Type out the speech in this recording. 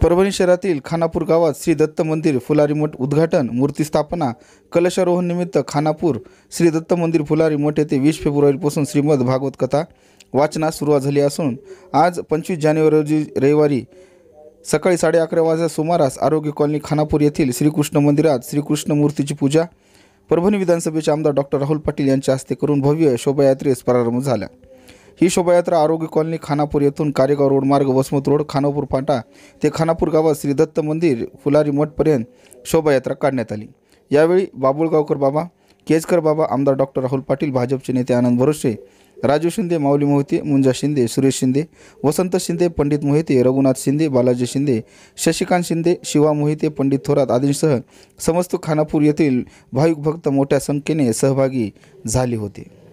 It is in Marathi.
परभणी शहरातील खानापूर गावात श्री दत्त मंदिर फुलारी मठ उद्घाटन, मूर्ती स्थापना, कलशारोहण निमित्त खानापूर श्री दत्त मंदिर फुलारी मठ येथे 20 फेब्रुवारीपासून श्रीमद भागवत कथा वाचनास सुरुवात झाली असून आज 25 जानेवारी रोजी रविवारी सकाळी 11:30 वाजता सुमारास आरोग्य कॉलनी खानापूर येथील श्रीकृष्ण मंदिरात श्रीकृष्ण मूर्तीची पूजा परभणी विधानसभेचे आमदार डॉक्टर राहुल पाटील यांच्या हस्ते करून भव्य शोभायात्रेस प्रारंभ झाला। ही शोभायात्रा आरोग्य कॉलनी खानापूर येथून कारेगाव रोड मार्ग वसमत रोड खानापूर फाटा ते खानापूर गावात श्री दत्त मंदिर फुलारी मठपर्यंत शोभायात्रा काढण्यात आली। यावेळी बाबुळगावकर बाबा, केजकर बाबा, आमदार डॉक्टर राहुल पाटील, भाजपचे नेते आनंद भरोसे, राजू शिंदे, माऊली मोहिते, मुंजा शिंदे, सुरेश शिंदे, वसंत शिंदे, पंडित मोहिते, रघुनाथ शिंदे, बालाजी शिंदे, शशिकांत शिंदे, शिवा मोहिते, पंडित थोरात आदींसह समस्त खानापूर येथील भाविक भक्त मोठ्या संख्येने सहभागी झाले होते।